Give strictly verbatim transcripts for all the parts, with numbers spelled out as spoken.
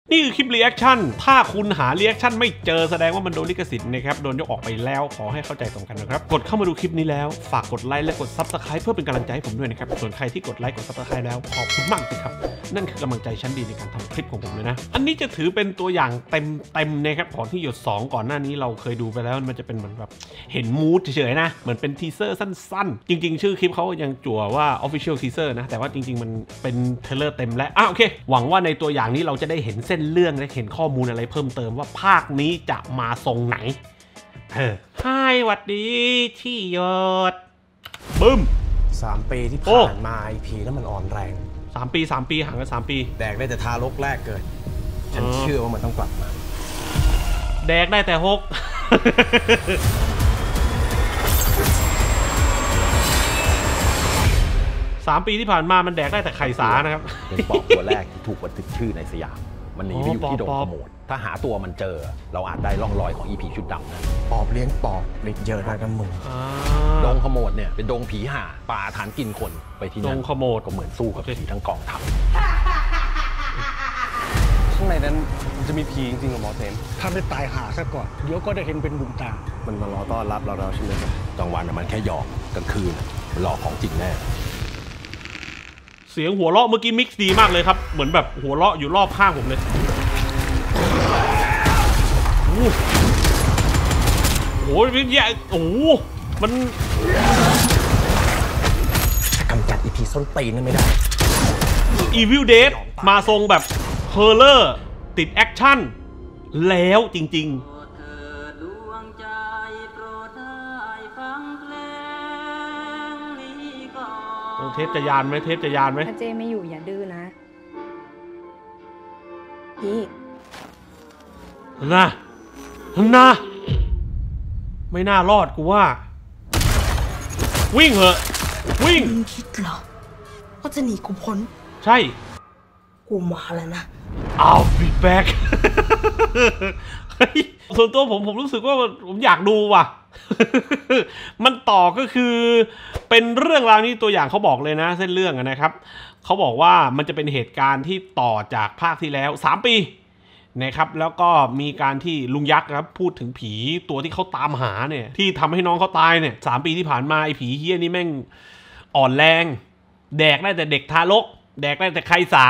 นี่คือคลิปรีแอคชั่นถ้าคุณหารีแอคชั่นไม่เจอแสดงว่ามันโดนลิขสิทธิ์นะครับโดนยกออกไปแล้วขอให้เข้าใจตรงกันนะครับกดเข้ามาดูคลิปนี้แล้วฝากกดไลค์และกด ซับสไครบ์ เพื่อเป็นกำลังใจให้ผมด้วยนะครับส่วนใครที่กดไลค์กด ซับสไครบ์ แล้วขอบคุณมากครับนั่นคือกำลังใจชั้นดีในการทำคลิปของผมเลยนะอันนี้จะถือเป็นตัวอย่างเต็มเต็มนะครับของที่หยดสองก่อนหน้านี้เราเคยดูไปแล้วมันจะเป็นเหมือนแบบเห็นมูดเฉยๆนะเหมือนเป็นทีเซอร์สั้นๆจริงๆชื่อคลิปเขายังจั่วว่า Official Teaser นะแต่ว่าจริงๆมันเป็นเทรลเลอร์เต็มแล้วอ่ะโอเคหวังว่าในตัวอย่างนี้เราจะได้เห็นเส้นเรื่องและเห็นข้อมูลอะไรเพิ่มเติมว่าภาคนี้จะมาทรงไหนเออไฮหวัดดีที่หยดบึ้มสามปีที่ผ่านมาไอพีแล้วมันอ่อนแรงสามปีสามปีห่างกันสามปีแดกได้แต่ทารกแรกเกิดฉันเชื่อว่ามันต้องกลับมาแดกได้แต่หกสามปีที่ผ่านมามันแดกได้แต่ไข่สานะครับเป็นปอบตัวแรกที่ถูกบันทึกชื่อในสยามมันหนีไปอยู่ที่ดงขโมดถ้าหาตัวมันเจอเราอาจได้ร่องรอยของอีผีชุดดำนั้นปอบเลี้ยงปอบเล็กเยอะได้กันมึงดงขโมดเนี่ยเป็นดงผีห่าป่าฐานกินคนไปที่นั่นดงขโมดก็เหมือนสู้กับผีทั้งกองทัพข้างในนั้นมันจะมีผีจริงๆหรอหมอเซนถ้าได้ตายหาซะก่อนเดี๋ยวก็ได้เห็นเป็นบุญตามันมารอต้อนรับเราเราใช่ไหมกลางวันมันแค่หยอกกลางคืนมันหลอกของจริงแน่เสียงหัวเราะเมื่อกี้มิกซ์ดีมากเลยครับเหมือนแบบหัวเราะอยู่รอบข้างผมเลยโอ้โหวิญญาณโอ้มันกำจัดอีพีส้นตีนนั่นไม่ได้ Evil Dead มาทรงแบบเฮอร์เรอร์ติดแอคชั่นแล้วจริงๆเทปจะยานไหมเทปจะยานไหมถ้าเจไม่อยู่อย่าดื้อนะพี่นะนะไม่น่ารอดกูว่าวิ่งเหอะวิ่งมึงคิดเหรอว่าจะหนีกูพ้นใช่กูมาแล้วนะ I'll be back ส่วนตัวผมผมรู้สึกว่าผมอยากดูว่ะมันต่อก็คือเป็นเรื่องราวนี้ตัวอย่างเขาบอกเลยนะเส้นเรื่องนะครับเขาบอกว่ามันจะเป็นเหตุการณ์ที่ต่อจากภาคที่แล้วสามปีนะครับแล้วก็มีการที่ลุงยักษ์ครับพูดถึงผีตัวที่เขาตามหาเนี่ยที่ทำให้น้องเขาตายเนี่ยสามปีที่ผ่านมาไอ้ผีเฮี้ยนี่แม่งอ่อนแรงแดกได้แต่เด็กทารกแดกได้แต่ใครสา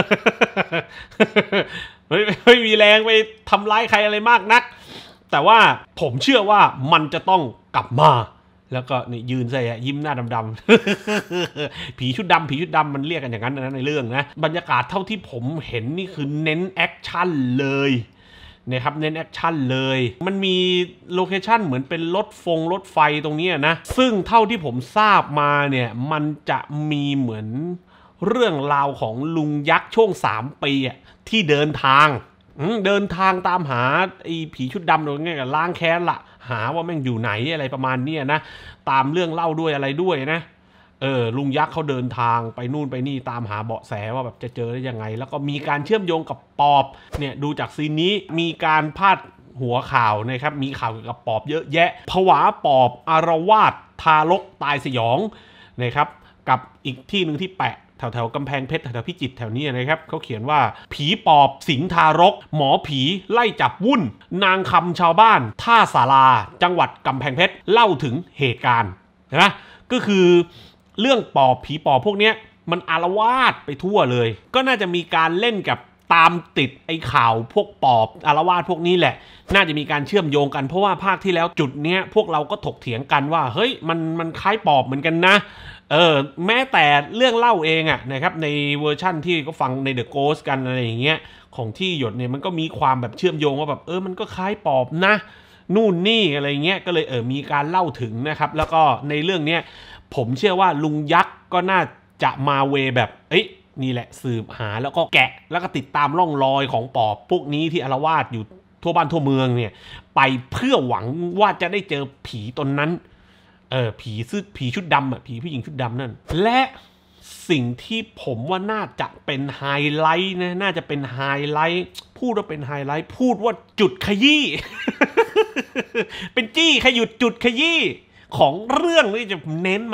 ไม่ไม่มีแรงไปทำร้ายใครอะไรมากนักแต่ว่าผมเชื่อว่ามันจะต้องกลับมาแล้วก็นี่ยืนใส่ยิ้มหน้าดำๆผีชุดดำผีชุดดำมันเรียกกันอย่างนั้นนะในเรื่องนะบรรยากาศเท่าที่ผมเห็นนี่คือเน้นแอคชั่นเลยนะครับเน้นแอคชั่นเลยมันมีโลเคชั่นเหมือนเป็นรถฟงรถไฟตรงนี้นะซึ่งเท่าที่ผมทราบมาเนี่ยมันจะมีเหมือนเรื่องราวของลุงยักษ์ช่วงสามปีอะที่เดินทางเดินทางตามหาไอ้ผีชุดดำตรงนี้กับล้างแค้นละหาว่าแม่งอยู่ไหนอะไรประมาณนี้นะตามเรื่องเล่าด้วยอะไรด้วยนะเออลุงยักษ์เขาเดินทางไปนู่นไปนี่ตามหาเบาะแสว่าแบบจะเจอได้ยังไงแล้วก็มีการเชื่อมโยงกับปอบเนี่ยดูจากซีนนี้มีการพาดหัวข่าวนะครับมีข่าวเกี่ยวกับปอบเยอะแยะผวาปอบอารวาสทารกตายสยองนะครับกับอีกที่หนึ่งที่แปะแถวแถวกำแพงเพชรแถวพิจิตรแถวนี้นะครับเขาเขียนว่าผีปอบสิงทารกหมอผีไล่จับวุ่นนางคำชาวบ้านท่าศาลาจังหวัดกำแพงเพชรเล่าถึงเหตุการณ์นะก็คือเรื่องปอบผีปอบพวกนี้มันอาละวาดไปทั่วเลยก็น่าจะมีการเล่นกับตามติดไอ้ข่าวพวกปอบอาละวาดพวกนี้แหละน่าจะมีการเชื่อมโยงกันเพราะว่าภาคที่แล้วจุดเนี้ยพวกเราก็ถกเถียงกันว่าเฮ้ยมันมันคล้ายปอบเหมือนกันนะเออแม้แต่เรื่องเล่าเองอะนะครับในเวอร์ชั่นที่ก็ฟังใน The Ghost กันอะไรอย่างเงี้ยของที่หยดเนี่ยมันก็มีความแบบเชื่อมโยงว่าแบบเออมันก็คล้ายปอบนะนู่นนี่อะไรเงี้ยก็เลยเออมีการเล่าถึงนะครับแล้วก็ในเรื่องเนี้ยผมเชื่อว่าลุงยักษ์ก็น่าจะมาเวแบบเอ้ยนี่แหละสืบหาแล้วก็แกะแล้วก็ติดตามร่องรอยของปอบพวกนี้ที่อาละวาดอยู่ทั่วบ้านทั่วเมืองเนี่ยไปเพื่อหวังว่าจะได้เจอผีตนนั้นเออผีซื้อผีชุดดำอ่ะผีผู้หญิงชุดดำนั่นและสิ่งที่ผมว่าน่าจะเป็นไฮไลท์นะน่าจะเป็นไฮไลท์พูดว่าเป็นไฮไลท์พูดว่าจุดขยี้ เป็นจี้ขยุดจุดขยี้ของเรื่องที่จะเน้นมาแอคชั่น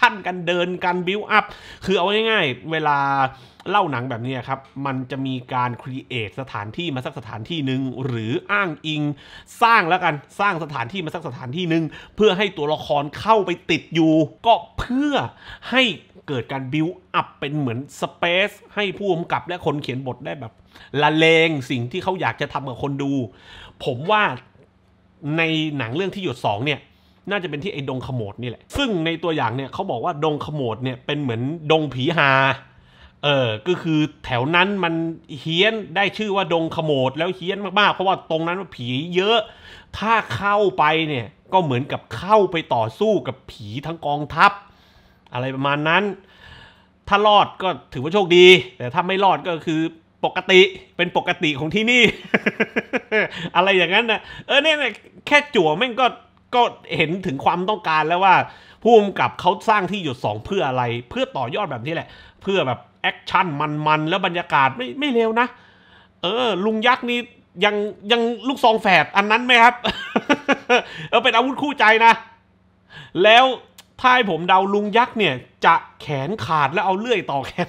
ชั่นกันเดินกันบิวอัพคือเอาง่ายๆเวลาเล่าหนังแบบนี้ครับมันจะมีการครีเอทสถานที่มาสักสถานที่หนึ่งหรืออ้างอิงสร้างแล้วกันสร้างสถานที่มาสักสถานที่หนึ่งเพื่อให้ตัวละครเข้าไปติดอยู่ก็เพื่อให้เกิดการบิวอัพเป็นเหมือนสเปซให้ผู้กำกับและคนเขียนบทได้แบบละเลงสิ่งที่เขาอยากจะทำกับคนดูผมว่าในหนังเรื่องที่หยดสองเนี่ยน่าจะเป็นที่ไอ้ดงขโมดนี่แหละซึ่งในตัวอย่างเนี่ยเขาบอกว่าดงขโมดเนี่ยเป็นเหมือนดงผีฮาเออก็คือแถวนั้นมันเฮี้ยนได้ชื่อว่าดงขโมดแล้วเฮี้ยนมากๆเพราะว่าตรงนั้นผีเยอะถ้าเข้าไปเนี่ยก็เหมือนกับเข้าไปต่อสู้กับผีทั้งกองทัพอะไรประมาณนั้นถ้ารอดก็ถือว่าโชคดีแต่ถ้าไม่รอดก็คือปกติเป็นปกติของที่นี่ อะไรอย่างนั้นนะเออเนี่ยแค่จั่วแม่งก็ก็เห็นถึงความต้องการแล้วว่าผู้กำกับเขาสร้างที่หยดสองเพื่ออะไรเพื่อต่อยอดแบบนี้แหละเพื่อแบบแอคชั่นมันๆแล้วบรรยากาศไม่ไม่เร็วนะเออลุงยักษ์นี่ยังยังลูกซองแฝดอันนั้นไหมครับ เออเป็นอาวุธคู่ใจนะแล้วถ้าให้ผมเดาลุงยักษ์เนี่ยจะแขนขาดแล้วเอาเลื่อยต่อแขน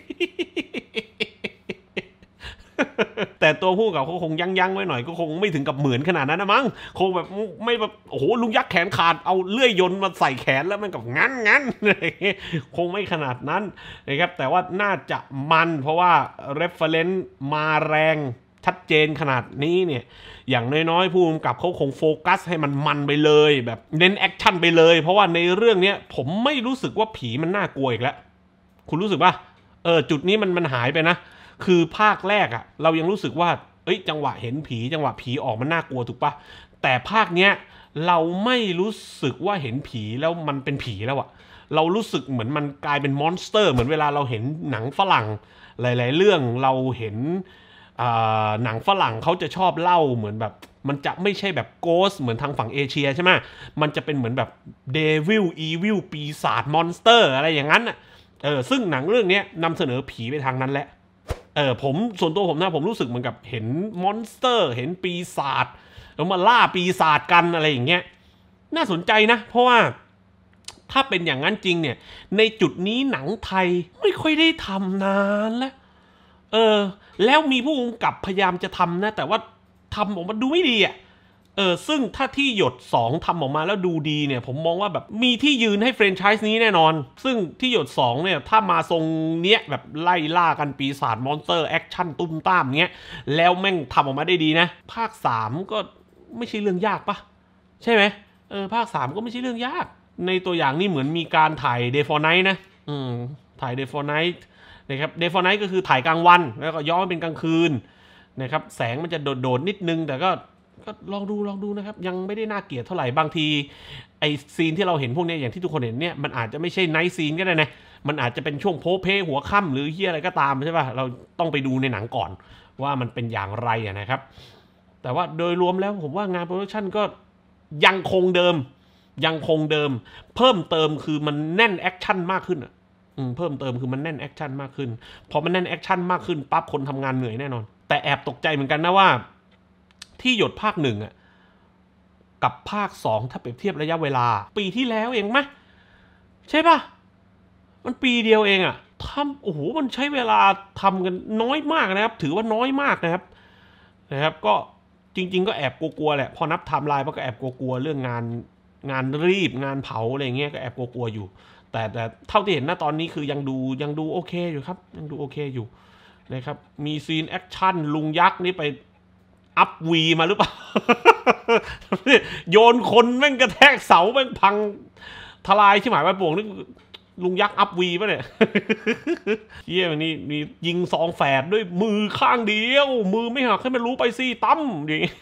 แต่ตัวผู้กับเขาคงยั้งยั้งไว้หน่อยก็คงไม่ถึงกับเหมือนขนาดนั้นนะมั้งคงแบบไม่แบบโอ้โหลุงยักษ์แขนขาดเอาเลื่อยยนต์มาใส่แขนแล้วมันกับงั้นงั้นคงไม่ขนาดนั้นนะครับแต่ว่าน่าจะมันเพราะว่า reference มาแรงชัดเจนขนาดนี้เนี่ยอย่างน้อยๆผู้กำกับเขาคงโฟกัสให้มันมันไปเลยแบบเน้นแอคชั่นไปเลยเพราะว่าในเรื่องนี้ผมไม่รู้สึกว่าผีมันน่ากลัวอีกแล้วคุณรู้สึกป่ะเออจุดนี้มันมันหายไปนะคือภาคแรกอะเรายังรู้สึกว่าเอ้ยจังหวะเห็นผีจังหวะผีออกมันน่ากลัวถูกปะแต่ภาคเนี้ยเราไม่รู้สึกว่าเห็นผีแล้วมันเป็นผีแล้วอะเรารู้สึกเหมือนมันกลายเป็นมอนสเตอร์เหมือนเวลาเราเห็นหนังฝรั่งหลายๆเรื่องเราเห็นหนังฝรั่งเขาจะชอบเล่าเหมือนแบบมันจะไม่ใช่แบบโกสเหมือนทางฝั่งเอเชียใช่ไหมมันจะเป็นเหมือนแบบเดวิลอีวิลปีศาจมอนสเตอร์อะไรอย่างนั้นอะเออซึ่งหนังเรื่องนี้นำเสนอผีไปทางนั้นแหละเออผมส่วนตัวผมนะผมรู้สึกเหมือนกับเห็นมอนสเตอร์เห็นปีศาจแล้วมาล่าปีศาจกันอะไรอย่างเงี้ยน่าสนใจนะเพราะว่าถ้าเป็นอย่างนั้นจริงเนี่ยในจุดนี้หนังไทยไม่ค่อยได้ทำนานแล้วเออแล้วมีผู้กำกับพยายามจะทำนะแต่ว่าทำออกมาดูไม่ดีอ่ะเออซึ่งถ้าที่หยดสองทำออกมาแล้วดูดีเนี่ยผมมองว่าแบบมีที่ยืนให้แฟรนไชส์นี้แน่นอนซึ่งที่หยดสองเนี่ยถ้ามาทรงเนี้ยแบบไล่ล่ากันปีศาจมอนสเตอร์แอคชั่นตุ้มตามเงี้ยแล้วแม่งทำออกมาได้ดีนะภาคสามก็ไม่ใช่เรื่องยากปะใช่ไหมเออภาคสามก็ไม่ใช่เรื่องยากในตัวอย่างนี่เหมือนมีการถ่าย Day for Night นะอืมถ่าย Day for Night นะครับ Day for Night ก็คือถ่ายกลางวันแล้วก็ย้อนเป็นกลางคืนนะครับแสงมันจะโดดๆนิดนึงแต่ก็ก็ลองดูลองดูนะครับยังไม่ได้น่าเกลียดเท่าไหร่บางทีไอซีนที่เราเห็นพวกนี้อย่างที่ทุกคนเห็นเนี่ยมันอาจจะไม่ใช่ไนท์ซีนก็ได้นะมันอาจจะเป็นช่วงโพเพหัวค่ำหรือเฮียอะไรก็ตามใช่ป่ะเราต้องไปดูในหนังก่อนว่ามันเป็นอย่างไรนะครับแต่ว่าโดยรวมแล้วผมว่างานโปรดักชั่นก็ยังคงเดิมยังคงเดิมเพิ่มเติมคือมันแน่นแอคชั่นมากขึ้นอ่ะเพิ่มเติมคือมันแน่นแอคชั่นมากขึ้นพอมันแน่นแอคชั่นมากขึ้นปั๊บคนทำงานเหนื่อยแน่นอนแต่แอบตกใจเหมือนกันนะว่าที่หยดภาคหนึ่งอ่ะกับภาคสองถ้าเปรียบเทียบระยะเวลาปีที่แล้วเองไหมใช่ป่ะมันปีเดียวเองอ่ะทำโอ้โหมันใช้เวลาทำกันน้อยมากนะครับถือว่าน้อยมากนะครับนะครับก็จริงๆก็แอบกลัวๆแหละพอนับไทม์ไลน์มันก็แอบกลัวๆเรื่องงานงานรีบงานเผาอะไรเงี้ยก็แอบกลัวๆอยู่แต่แต่เท่าที่เห็นณตอนนี้คือยังดูยังดูโอเคอยู่ครับยังดูโอเคอยู่นะครับมีซีนแอคชั่นลุงยักษ์นี่ไปอัพวีมาหรือเปล่า โยนคนแม่งกระแทกเสาแม่งพังทลายชิบหายไปป่วงนี่ลุงยักษ์อัพวีป่ะเนี่ย เยี่ยมนี่มียิงซองแฝดด้วยมือข้างเดียวมือไม่หักให้มันรู้ไปสิตั้มอย่างงี้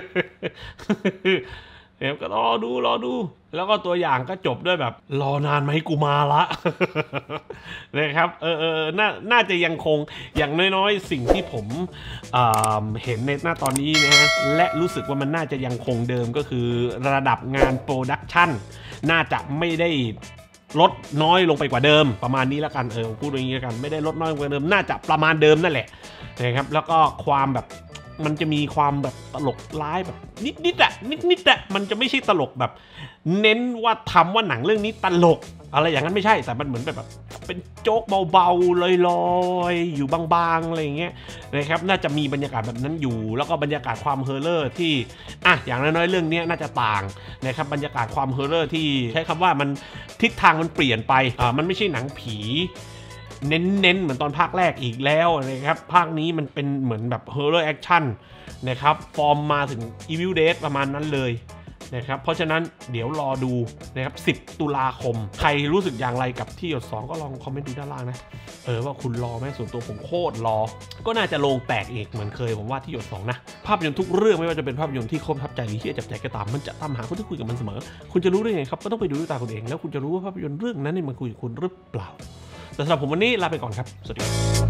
เดี๋ยวก็รอดูรอดูแล้วก็ตัวอย่างก็จบด้วยแบบรอนานไหมกูมาละ นะครับเออเออน่าน่าจะยังคงอย่างน้อยๆสิ่งที่ผมเห็นในหน้าตอนนี้นะฮะและรู้สึกว่ามันน่าจะยังคงเดิมก็คือระดับงานโปรดักชันน่าจะไม่ได้ลดน้อยลงไปกว่าเดิมประมาณนี้แล้วกันเออพูดอย่างนี้แล้วกันไม่ได้ลดน้อยลงกว่าเดิมน่าจะประมาณเดิมนั่นแหละนะครับแล้วก็ความแบบมันจะมีความแบบตลกร้ายแบบนิดๆอะนิดๆอะมันจะไม่ใช่ตลกแบบเน้นว่าทำว่าหนังเรื่องนี้ตลกอะไรอย่างนั้นไม่ใช่แต่มันเหมือนแบบเป็นโจ๊กเบาๆลอยๆอยู่บางๆอะไรอย่างเงี้ยนะครับน่าจะมีบรรยากาศแบบนั้นอยู่แล้วก็บรรยากาศความเฮอร์เรอร์ที่อ่ะอย่างน้อยๆเรื่องนี้น่าจะต่างนะครับบรรยากาศความเฮอร์เรอร์ที่ใช้คำว่ามันทิศทางมันเปลี่ยนไปอ่ามันไม่ใช่หนังผีเน้นๆเหมือนตอนภาคแรกอีกแล้วนะครับภาคนี้มันเป็นเหมือนแบบเฮอร์เรอร์แอคชั่นนะครับฟอร์มมาถึง Evil Dead ประมาณนั้นเลยนะครับเพราะฉะนั้นเดี๋ยวรอดูนะครับสิบตุลาคมใครรู้สึกอย่างไรกับที่หยดสองก็ลองคอมเมนต์ดูด้านล่างนะเออว่าคุณรอไหมส่วนตัวผมโคตรรอก็น่าจะโลงแตกอีกเหมือนเคยผมว่าที่หยดสองนะภาพยนตร์ทุกเรื่องไม่ว่าจะเป็นภาพยนตร์ที่คมทับใจหรือที่จับใจก็ตามมันจะตามหาคนที่คุยกับมันเสมอคุณจะรู้ได้ไงครับก็ต้องไปดูด้วยตาคุณเองแล้วคุณจะรู้ว่าภาพยนตร์เรื่องนั้นเนี่ยมันคุยกับคุณหรือเปล่าแต่สำหรับผมวันนี้ลาไปก่อนครับสวัสดี